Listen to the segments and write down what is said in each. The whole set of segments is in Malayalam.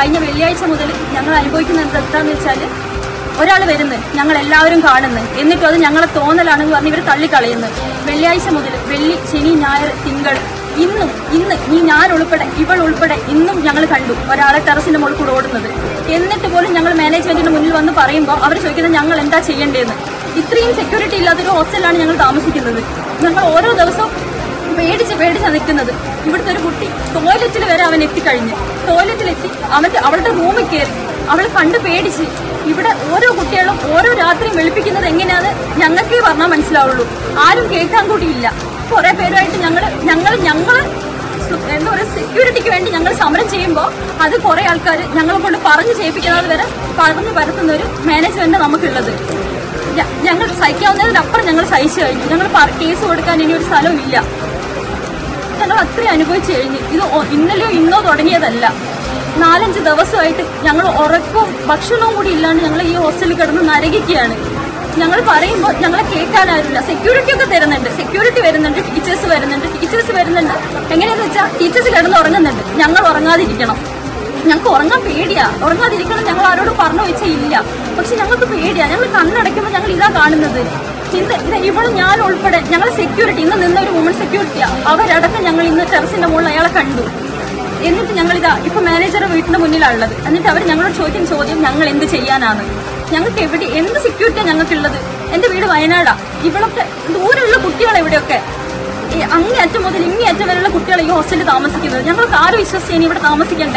കഴിഞ്ഞ വെള്ളിയാഴ്ച മുതൽ ഞങ്ങൾ അനുഭവിക്കുന്നത് എന്താണെന്ന് വെച്ചാൽ ഒരാൾ വരുന്നത് ഞങ്ങൾ എല്ലാവരും കാണുന്നത്, എന്നിട്ടും അത് ഞങ്ങളെ തോന്നലാണെന്ന് പറഞ്ഞ് ഇവർ തള്ളിക്കളയുന്നത്. വെള്ളിയാഴ്ച മുതൽ വെള്ളി, ശനി, ഞായർ, തിങ്കൾ, ഇന്ന് ഈ ഞാൻ ഉൾപ്പെടെ ഇവൾ ഉൾപ്പെടെ ഇന്നും ഞങ്ങൾ കണ്ടു ഒരാളെ ടെറസിന്റെ മുകളിൽ കൂടെ ഓടുന്നത്. എന്നിട്ട് പോലും ഞങ്ങൾ മാനേജ്മെന്റിന്റെ മുന്നിൽ വന്ന് പറയുമ്പോൾ അവർ ചോദിക്കുന്നത് ഞങ്ങൾ എന്താ ചെയ്യേണ്ടതെന്ന്. ഇത്രയും സെക്യൂരിറ്റി ഇല്ലാത്തൊരു ഹോസ്റ്റലിലാണ് ഞങ്ങൾ താമസിക്കുന്നത്. ഞങ്ങൾ ഓരോ ദിവസവും പേടിച്ചാണ് നിൽക്കുന്നത്. ഇവിടുത്തെ ഒരു കുട്ടി ടോയ്ലറ്റിൽ വരെ അവൻ എത്തിക്കഴിഞ്ഞ്, ടോയ്ലറ്റിലെത്തി അവളുടെ റൂമിൽ കയറി അവൾ കണ്ട് പേടിച്ച്. ഇവിടെ ഓരോ കുട്ടികളും ഓരോ രാത്രിയും വെളുപ്പിക്കുന്നത് എങ്ങനെയാന്ന് ഞങ്ങൾക്കേ പറഞ്ഞാൽ മനസ്സിലാവുള്ളൂ. ആരും കേൾക്കാൻ കൂടിയില്ല. കുറെ പേരുമായിട്ട് ഞങ്ങൾ എന്താ പറയുക, സെക്യൂരിറ്റിക്ക് വേണ്ടി ഞങ്ങൾ സമരം ചെയ്യുമ്പോൾ അത് കുറെ ആൾക്കാർ ഞങ്ങളെ കൊണ്ട് പറഞ്ഞു ചെയ്യിപ്പിക്കുന്നത് വരെ പറഞ്ഞു പരത്തുന്ന ഒരു മാനേജ്മെന്റ് നമുക്കുള്ളത്. ഞങ്ങൾ സഹിക്കാവുന്നതിനപ്പുറം ഞങ്ങൾ സഹിച്ചു കഴിഞ്ഞു. ഞങ്ങൾ കേസ് കൊടുക്കാൻ ഇനി ഒരു സ്ഥലവും ഇല്ല. ഞങ്ങൾ അത്രയും അനുഭവിച്ചു കഴിഞ്ഞു. ഇത് ഇന്നലെയോ ഇന്നോ തുടങ്ങിയതല്ല. 4-5 ദിവസമായിട്ട് ഞങ്ങൾ ഉറക്കവും ഭക്ഷണവും കൂടി ഇല്ലാണ്ട് ഞങ്ങൾ ഈ ഹോസ്റ്റലിൽ കിടന്ന് നരകിക്കുകയാണ്. ഞങ്ങൾ പറയുമ്പോൾ ഞങ്ങളെ കേൾക്കാനാവില്ല. സെക്യൂരിറ്റി ഒക്കെ തരുന്നുണ്ട്, സെക്യൂരിറ്റി വരുന്നുണ്ട്, ടീച്ചേഴ്സ് വരുന്നുണ്ട്. എങ്ങനെയാന്ന് വെച്ചാൽ ടീച്ചേഴ്സ് കിടന്ന് ഉറങ്ങുന്നുണ്ട്, ഞങ്ങൾ ഉറങ്ങാതിരിക്കണം. ഞങ്ങൾക്ക് ഉറങ്ങാൻ പേടിയാ. ഉറങ്ങാതിരിക്കണം ഞങ്ങൾ ആരോട് പറഞ്ഞു വെച്ചാൽ ഇല്ല. പക്ഷെ ഞങ്ങൾക്ക് പേടിയാ. ഞങ്ങൾ കണ്ണടയ്ക്കുമ്പോൾ ഞങ്ങൾ ഇതാ കാണുന്നത്. ഇവളും ഞാൻ ഉൾപ്പെടെ ഞങ്ങൾ സെക്യൂരിറ്റി ഇന്ന് നിന്ന ഒരു വുമൺ സെക്യൂരിറ്റിയാ. അവരടക്കം ഞങ്ങൾ ഇന്ന് ടെറസിന്റെ മുകളിൽ അയാളെ കണ്ടു. എന്നിട്ട് ഞങ്ങളിതാ ഇപ്പൊ മാനേജറുടെ വീട്ടിന്റെ മുന്നിലാണുള്ളത്. എന്നിട്ട് അവർ ഞങ്ങളോട് ചോദിക്കുന്ന ചോദ്യം ഞങ്ങൾ എന്ത് ചെയ്യാനാണ്. ഞങ്ങൾക്ക് എന്ത് സെക്യൂരിറ്റിയാണ് ഞങ്ങൾക്കുള്ളത്? എന്റെ വീട് വയനാടാ. ഇവളൊക്കെ ദൂരമുള്ള കുട്ടികളെ ഇവിടെയൊക്കെ അങ്ങേയറ്റം മുതൽ ഇങ്ങേയറ്റം വരെയുള്ള കുട്ടികളെ ഈ ഹോസ്റ്റലിൽ താമസിക്കുന്നത്. ഞങ്ങൾക്ക് ആരും വിശ്വസിച്ച് ഇനി ഇവിടെ താമസിക്കണ്ടേ?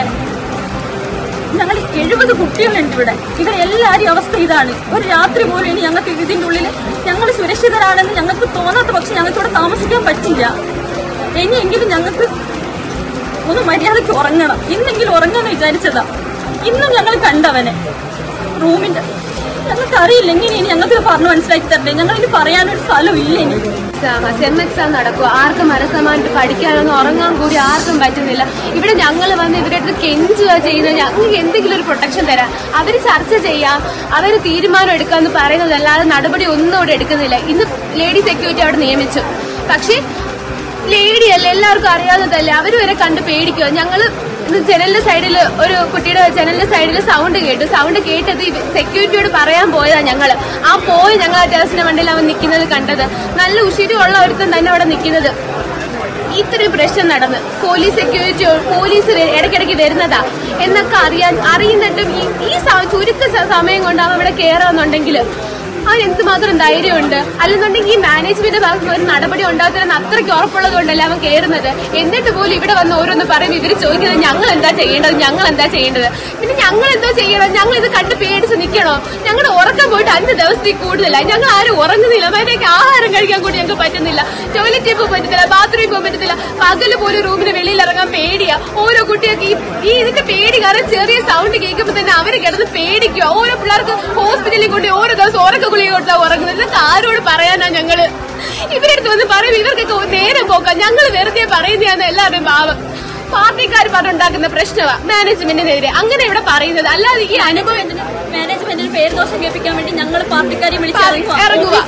ഞങ്ങൾ 70 കുട്ടികളുണ്ട് ഇവിടെ. ഇവരെല്ലാവരും അവസ്ഥ ഇതാണ്. ഒരു രാത്രി പോലും ഇനി ഞങ്ങൾക്ക് ഇതിന്റെ ഉള്ളിൽ ഞങ്ങൾ സുരക്ഷിതരാണെന്ന് ഞങ്ങൾക്ക് തോന്നാത്ത പക്ഷെ ഞങ്ങൾക്ക് ഇവിടെ താമസിക്കാൻ പറ്റില്ല. ഇനിയെങ്കിലും ഞങ്ങൾക്ക് ഒന്ന് മര്യാദയ്ക്ക് ഉറങ്ങണം. ഇന്നെങ്കിലും ഉറങ്ങാന്ന് വിചാരിച്ചതാ. ഇന്നും ഞങ്ങൾ കണ്ടവനെ റൂമിന്റെ. ഞങ്ങൾക്ക് അറിയില്ല എങ്ങനെ ഇനി ഞങ്ങൾക്ക് പറഞ്ഞു മനസ്സിലാക്കി തരണ്ടേ. ഞങ്ങളിനി പറയാനൊരു സ്ഥലവും ഇല്ല. ഇനി സെം എക്സാം നടക്കുക. ആർക്കും മനസ്സമായിട്ട് പഠിക്കാനൊന്നും ഉറങ്ങാൻ കൂടി ആർക്കും പറ്റുന്നില്ല. ഇവിടെ ഞങ്ങൾ വന്ന് ഇവരുടെ അടുത്ത് കെഞ്ചുക ചെയ്യുന്നത് ഞങ്ങൾക്ക് എന്തെങ്കിലും ഒരു പ്രൊട്ടക്ഷൻ തരാം, അവർ ചർച്ച ചെയ്യാം, അവർ തീരുമാനം എടുക്കാമെന്ന് പറയുന്നതല്ലാതെ നടപടി ഒന്നും അവിടെ എടുക്കുന്നില്ല. ഇന്ന് ലേഡി സെക്യൂരിറ്റി അവിടെ നിയമിച്ചു. പക്ഷേ ലേഡിയല്ലേ, എല്ലാവർക്കും അറിയാവുന്നതല്ലേ, അവർ വരെ കണ്ട് പേടിക്കുക. ഞങ്ങൾ ജനലിന്റെ സൈഡിൽ ഒരു കുട്ടിയുടെ ജനലിന്റെ സൈഡിൽ സൗണ്ട് കേട്ടത് സെക്യൂരിറ്റിയോട് പറയാൻ പോയതാ. ഞങ്ങൾ ഞങ്ങൾ ആ ടെറസിന്റെ മണ്ടയിൽ അവൻ നിൽക്കുന്നത് കണ്ടത്. നല്ല ഉശിരുള്ള ഒരുത്തൻ തന്നെ അവിടെ നിൽക്കുന്നത്. ഇത്രയും പ്രശ്നം നടന്ന് പോലീസ് ഇടയ്ക്കിടയ്ക്ക് വരുന്നതാ എന്നൊക്കെ അറിയുന്നിട്ടും ഈ ചുരുക്ക സമയം കൊണ്ട് അവൻ ഇവിടെ കയറാന്നുണ്ടെങ്കിൽ എന്തുമാത്രം ധൈര്യമുണ്ട്. അല്ലെന്നുണ്ടെങ്കിൽ ഈ മാനേജ്മെന്റ് ഭാഗത്ത് ഒരു നടപടി ഉണ്ടാകുന്ന അത്രയ്ക്ക് ഉറപ്പുള്ളത് കൊണ്ടല്ലേ അവൻ കയറുന്നത്. എന്നിട്ട് പോലും ഇവിടെ വന്ന് ഓരോന്ന് പറയുമ്പോൾ ഇവര് ചോദിക്കുന്നത് ഞങ്ങൾ എന്താ ചെയ്യേണ്ടത്. പിന്നെ ഞങ്ങൾ എന്തോ ചെയ്യണം? ഞങ്ങൾ ഇത് കണ്ട് പേടിച്ച് നിൽക്കണോ? ഞങ്ങളുടെ ഉറക്കം പോയിട്ട് 5 ദിവസത്തിൽ കൂടുതലായി. ഞങ്ങൾ ആരും ഉറങ്ങുന്നില്ല. മര്യാദയ്ക്ക് ആഹാരം കഴിക്കാൻ കൂടി ഞങ്ങൾക്ക് പറ്റുന്നില്ല. ടോയ്ലറ്റിൽ പോകാൻ പറ്റത്തില്ല, ബാത്റൂമിൽ പോകാൻ പറ്റത്തില്ല. പകല് പോലും റൂമിന് വെളിയിൽ ഇറങ്ങാൻ പേടിയാ. ഓരോ കുട്ടികൾക്ക് ഇതിന്റെ പേടി കാരണം ചെറിയ സൗണ്ട് കേൾക്കുമ്പോൾ തന്നെ അവര് കിടന്ന് പേടിക്കുക. ഓരോ പിള്ളേർക്ക് ഹോസ്പിറ്റലിൽ കൊണ്ട് ഓരോ ദിവസം ഉറക്കം കൊടുത്താ ഉറങ്ങുന്നത്. ഇതൊക്കെ ആരോട് പറയാനാ? ഞങ്ങള് ഇവരെടുത്ത് വന്ന് പറയും ഇവർക്കൊക്കെ നേരം പോക്കാം. ഞങ്ങൾ വെറുതെ പറയുന്നതാണ് എല്ലാവരുടെയും ഭാവം. പാർട്ടിക്കാർ പറഞ്ഞുണ്ടാക്കുന്ന പ്രശ്നമാണ് മാനേജ്മെന്റിനെതിരെ. അങ്ങനെ ഇവിടെ പറയുന്നത് അല്ലാതെ ഈ അനുഭവം മാനേജ്മെന്റിന് പേരുദോഷം കേൾപ്പിക്കാൻ വേണ്ടി ഞങ്ങൾ പാർട്ടിക്കാരെ ഇറങ്ങുക.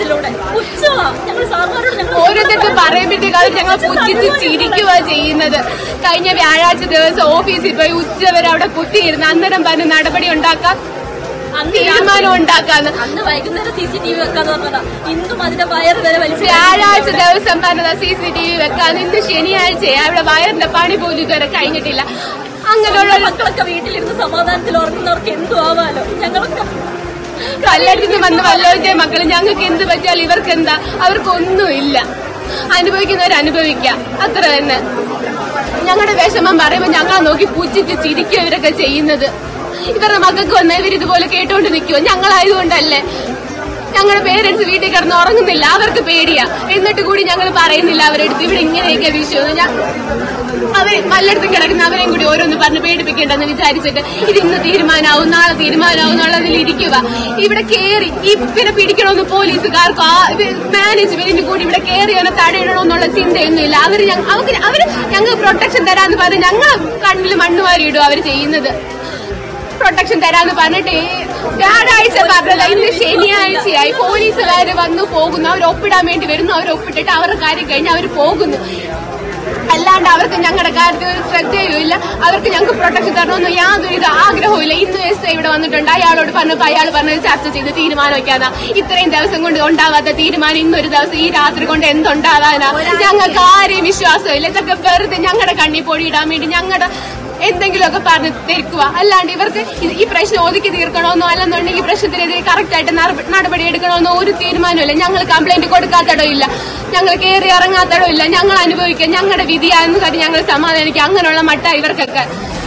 ഓരോരുത്തർക്ക് പറയുമ്പോഴത്തേക്കാളും ഞങ്ങൾ പുച്ഛിച്ച് ചിരിക്കുക ചെയ്യുന്നത്. കഴിഞ്ഞ വ്യാഴാഴ്ച ദിവസം ഓഫീസിൽ പോയി ഉച്ചവരെ അവിടെ കുത്തിയിരുന്ന് അന്നേരം പറഞ്ഞ് നടപടി ഉണ്ടാക്കാം, തീരുമാനം ഉണ്ടാക്കാന്ന്. അന്ന് വൈകുന്നേരം CCTV വെക്കാന്ന് പറഞ്ഞതാ. ഇന്നും അതിന്റെ വയറ് വരെ വ്യാഴാഴ്ച ദിവസം പറഞ്ഞതാ CCTV വെക്കാന്ന്. ഇന്ന് ശനിയാഴ്ചയാ. അവിടെ വയറിന്റെ പണി പോലും ഇതുവരെ കഴിഞ്ഞിട്ടില്ല. അങ്ങനെയുള്ള മക്കളൊക്കെ വീട്ടിലിരുന്ന് സമാധാനത്തിൽ ഉറങ്ങുന്നവർക്ക് എന്തു ആവാലോ. ഞങ്ങളൊക്കെ കല്ലടിച്ച് വന്ന് വല്ലോന്റെ മക്കള് ഞങ്ങൾക്ക് എന്ത് പറ്റിയാൽ ഇവർക്ക് എന്താ? അവർക്കൊന്നുമില്ല. അനുഭവിക്കുന്നവരനുഭവിക്കാം, അത്ര തന്നെ. ഞങ്ങളുടെ വിഷമം പറയുമ്പോൾ ഞങ്ങളെ നോക്കി പുച്ഛിച്ച് ചിരിക്കുക ഇവരൊക്കെ ചെയ്യുന്നത്. ഇവരുടെ മക്കൾക്ക് വന്നാൽ ഇവരിതുപോലെ കേട്ടോണ്ട് നിൽക്കുമോ? ഞങ്ങളായതുകൊണ്ടല്ലേ. ഞങ്ങളുടെ പേരൻസ് വീട്ടിൽ കിടന്ന് ഉറങ്ങുന്നില്ല, അവർക്ക് പേടിയാ. എന്നിട്ട് കൂടി ഞങ്ങൾ പറയുന്നില്ല അവരെടുത്ത് ഇവിടെ ഇങ്ങനെയൊക്കെ വിഷയം. അവർ പലയിടത്തും കിടക്കുന്ന അവരെയും കൂടി ഓരോന്ന് പറഞ്ഞ് പേടിപ്പിക്കേണ്ടെന്ന് വിചാരിച്ചിട്ട് ഇത് ഇന്ന് തീരുമാനമാവും നാളെ തീരുമാനമാവും എന്നുള്ളതിൽ ഇരിക്കുക. ഇവിടെ കയറി ഇവരെ പിടിക്കണമെന്ന് പോലീസുകാർക്കോ മാനേജ്മെന്റിന് കൂടി ഇവിടെ കയറി അവനെ തടയണമെന്നുള്ള ചിന്തയൊന്നുമില്ല. അവര് ഞങ്ങൾക്ക് പ്രൊട്ടക്ഷൻ തരാന്ന് പറഞ്ഞ് ഞങ്ങൾ കണ്ണിൽ മണ്ണുവാരിയിടും അവർ ചെയ്യുന്നത്. പ്രൊട്ടക്ഷൻ തരാന്ന് പറഞ്ഞിട്ട് വ്യാഴാഴ്ച പറഞ്ഞല്ല, ഇന്ന് ശനിയാഴ്ചയായി. പോലീസുകാര് വന്നു പോകുന്നു, അവർ ഒപ്പിടാൻ വേണ്ടി വരുന്നു, അവർ ഒപ്പിട്ടിട്ട് അവരുടെ കാര്യം കഴിഞ്ഞ് അവർ പോകുന്നു. അല്ലാണ്ട് അവർക്ക് ഞങ്ങളുടെ കാര്യത്തിൽ ഒരു ശ്രദ്ധയും ഇല്ല. അവർക്ക് ഞങ്ങൾക്ക് പ്രൊട്ടക്ഷൻ തരണമെന്ന് യാതൊരു ആഗ്രഹവും ഇല്ല. ഇന്ന് എസ് ഇവിടെ വന്നിട്ടുണ്ട്, അയാളോട് പറഞ്ഞപ്പോൾ അയാൾ പറഞ്ഞത് ചർച്ച ചെയ്ത് തീരുമാനം വയ്ക്കാനാ. ഇത്രയും ദിവസം കൊണ്ട് ഉണ്ടാവാത്ത തീരുമാനം ഇന്നൊരു ദിവസം ഈ രാത്രി കൊണ്ട് എന്തുണ്ടാവാനാ? ഞങ്ങൾക്ക് ആരെയും വിശ്വാസമില്ല. ഇതൊക്കെ വെറുതെ ഞങ്ങളുടെ കണ്ണി പൊടിയിടാൻ വേണ്ടി ഞങ്ങളുടെ എന്തെങ്കിലുമൊക്കെ പറഞ്ഞ് തിരിക്കുക. അല്ലാണ്ട് ഇവർക്ക് ഈ പ്രശ്നം ഒതുക്കി തീർക്കണമെന്നോ അല്ലെന്നുണ്ടെങ്കിൽ ഈ പ്രശ്നത്തിനെതിരെ കറക്റ്റായിട്ട് നടപടി എടുക്കണമെന്നോ ഒരു തീരുമാനമില്ല. ഞങ്ങൾ കംപ്ലൈന്റ് കൊടുക്കാത്തടോ ഇല്ല, ഞങ്ങൾ കയറി ഇറങ്ങാത്തടോ ഇല്ല. ഞങ്ങൾ അനുഭവിക്കുക, ഞങ്ങളുടെ വിധിയാണെന്ന് കാര്യം ഞങ്ങൾ സമാധാനിക്കുക. അങ്ങനെയുള്ള മട്ട ഇവർക്കൊക്കെ.